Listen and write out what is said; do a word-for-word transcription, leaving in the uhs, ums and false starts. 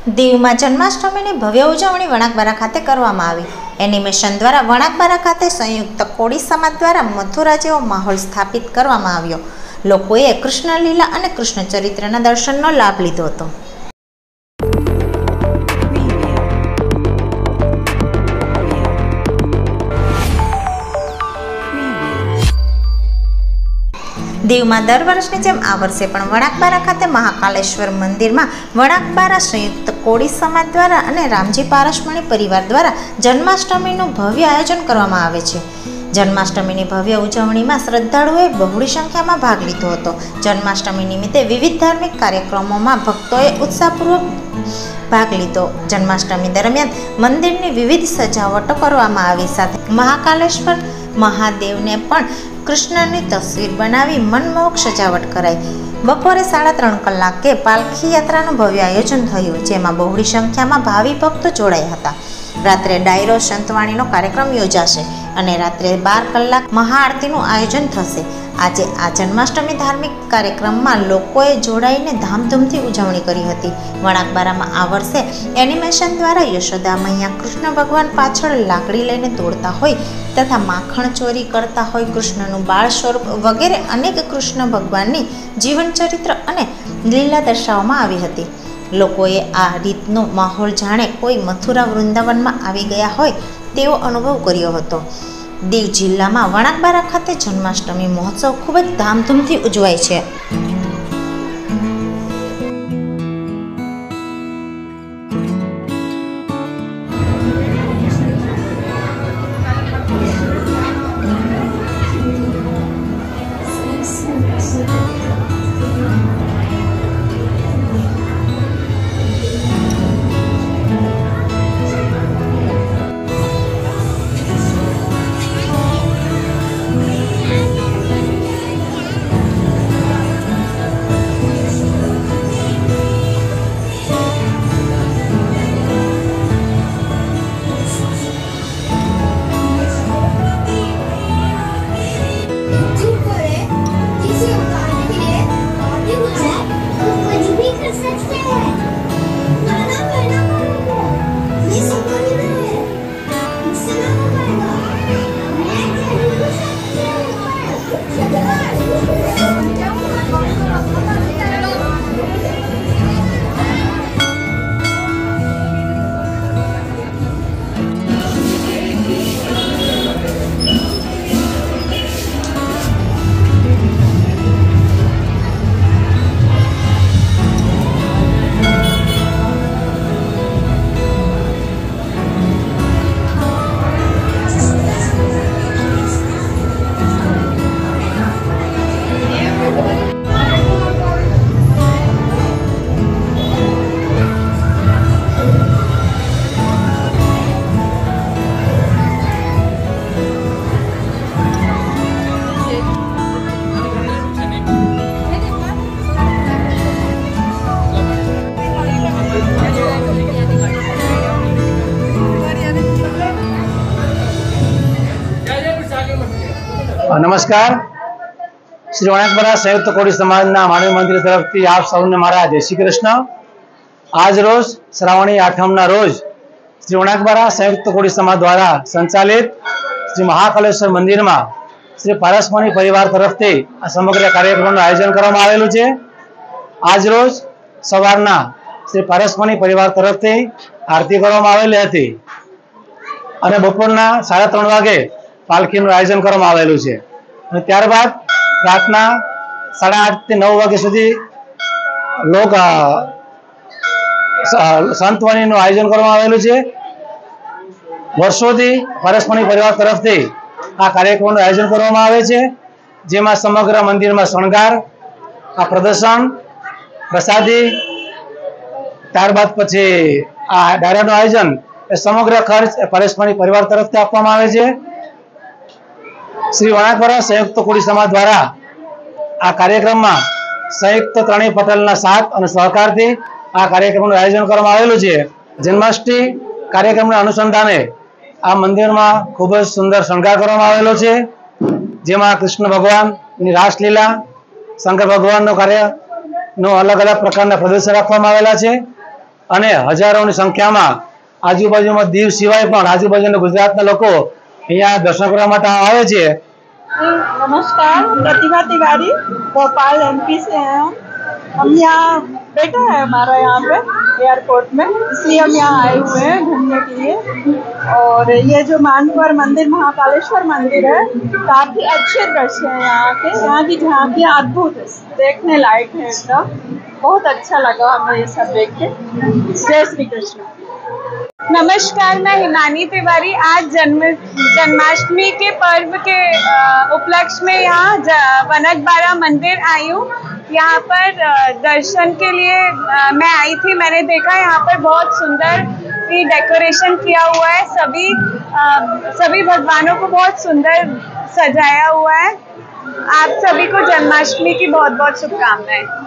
દીવમાં જન્માષ્ટમીની ભવ્ય ઉજવણી વણાકબારા ખાતે કરવામાં આવી। એનિમેશન દ્વારા વણાકબારા ખાતે સંયુક્ત કોળી સમાજ દ્વારા મથુરા જેવો માહોલ સ્થાપિત કરવામાં આવ્યો। લોકોએ કૃષ્ણ લીલા અને કૃષ્ણ ચરિત્રના દર્શનનો લાભ લીધો હતો। દીવમાં દર વર્ષની જેમ આ વર્ષે પણ વણાકબારા ખાતે મહાકાલેશ્વર મંદિરમાં વણાકબારા સંયુક્ત કોળી સમાજ દ્વારા અને રામજી પારસમણી પરિવાર દ્વારા જન્માષ્ટમીનું ભવ્ય આયોજન કરવામાં આવે છે। જન્માષ્ટમીની ભવ્ય ઉજવણીમાં શ્રદ્ધાળુઓએ બહોળી સંખ્યામાં ભાગ લીધો હતો। જન્માષ્ટમી નિમિત્તે વિવિધ ધાર્મિક કાર્યક્રમોમાં ભક્તોએ ઉત્સાહપૂર્વક ભાગ લીધો। જન્માષ્ટમી દરમિયાન મંદિરની વિવિધ સજાવટો કરવામાં આવી, સાથે મહાકાલેશ્વર મહાદેવને પણ કૃષ્ણની તસવીર બનાવી મનમોહક સજાવટ કરાઈ। બપોરે સાડા ત્રણ કલાકે પાલખી યાત્રાનું ભવ્ય આયોજન થયું, જેમાં બહોળી સંખ્યામાં ભાવિ ભક્તો જોડાયા હતા। રાત્રે ડાયરો સંતવાણીનો કાર્યક્રમ યોજાશે અને રાત્રે બાર કલાક મહાઆરતીનું આયોજન થશે। આજે આ જન્માષ્ટમી ધાર્મિક કાર્યક્રમમાં લોકોએ જોડાઈને ધામધૂમથી ઉજવણી કરી હતી। વણાકબારામાં આ વર્ષે એનિમેશન દ્વારા યશોદા મૈયા કૃષ્ણ ભગવાન પાછળ લાકડી લઈને દોડતા હોય તથા માખણ ચોરી કરતા હોય, કૃષ્ણનું બાળ સ્વરૂપ વગેરે અનેક કૃષ્ણ ભગવાનની જીવન ચરિત્ર અને લીલા દર્શાવવામાં આવી હતી। લોકોએ આ રીતનો માહોલ જાણે કોઈ મથુરા વૃંદાવનમાં આવી ગયા હોય તેવો અનુભવ કર્યો હતો। દીવ જિલ્લામાં વણાકબારા ખાતે જન્માષ્ટમી મહોત્સવ ખૂબ જ ધામધૂમથી ઉજવાય છે। नमस्कार। श्री वणाकबारा संयुक्त कोड़ी समाजना मानव मंदिर तरफथी आप सौने मारा जय श्री कृष्ण। आज रोज श्रावणी आठमना रोज श्री वणाकबारा संयुक्त कोड़ी समाज द्वारा संचालित श्री महाकालेश्वर मंदिर में श्री पारसमणी परिवार तरफथी आ समग्र कार्यक्रम आयोजन करवामां आवेलुं छे। आज रोज सवारना श्री पारसमणी परिवार तरफथी आरती करवामां आवेली हती अने बपोરના साढ़ा त्रण वागे पालखीનું आयोजन करवामां आवेलुं छे। त्यारबाद रातना साढ़ा आठ थी नौ वाग्या सुधी लोक संतवाणीનું आयोजन करवामां आवेलुं छे। वर्षोथी पारसमणी परिवार तरफथी आ कार्यक्रमનું आयोजन करवामां आवे छे, जेमां समग्र मंदिरमां शणगार, आ प्रदर्शन, प्रसादी, त्यारबाद पछी आ डायराનું आयोजन ए समग्र खर्च पारसमणी परिवार तरफथी आपवामां आवे छे। श्री वणाकबारा संयुक्त कोड़ी समाज द्वारा आ कार्यक्रम में संयुक्त त्रणेय पटेलना साथ और सहकार थी आ कार्यक्रम आयोजन करवामां आवेलुं छे। जन्माष्टमी कार्यक्रम अनुसंधाने आ मंदिर में खूब ज सुंदर शणगार करवामां आवेलो छे, जेमां कृष्ण भगवान ની રાસલીલા, શંકર ભગવાનનો કાર્ય નો अलग अलग प्रकार प्रदर्शन राखवामां आवेला छे। અને હજારોની સંખ્યામાં આજુબાજુમાં દીવ સિવાય પણ આજુબાજુના ગુજરાતના લોકો અહીંયા દર્શન કરવા માટે આવે છે। नमस्कार, प्रतिभा तिवारी भोपाल एमपी से हैं हम हम यहाँ बेटा है हमारा यहाँ पे एयरपोर्ट में, इसलिए हम यहाँ आए हुए हैं घूमने के लिए। और ये जो मानवर मंदिर महाकालेश्वर मंदिर है, काफी अच्छे दृश्य है यहाँ के। यहाँ की झांकियाँ अद्भुत है, देखने लायक है एकदम। बहुत अच्छा लगा हमें ये सब देख के। जय श्री कृष्ण। नमस्कार, मैं हिमानी तिवारी आज जन्म जन्माष्टमी के पर्व के उपलक्ष्य में यहाँ वनकबारा मंदिर आई हूँ। यहाँ पर दर्शन के लिए मैं आई थी। मैंने देखा यहाँ पर बहुत सुंदर डेकोरेशन किया हुआ है, सभी सभी भगवानों को बहुत सुंदर सजाया हुआ है। आप सभी को जन्माष्टमी की बहुत बहुत शुभकामनाएं।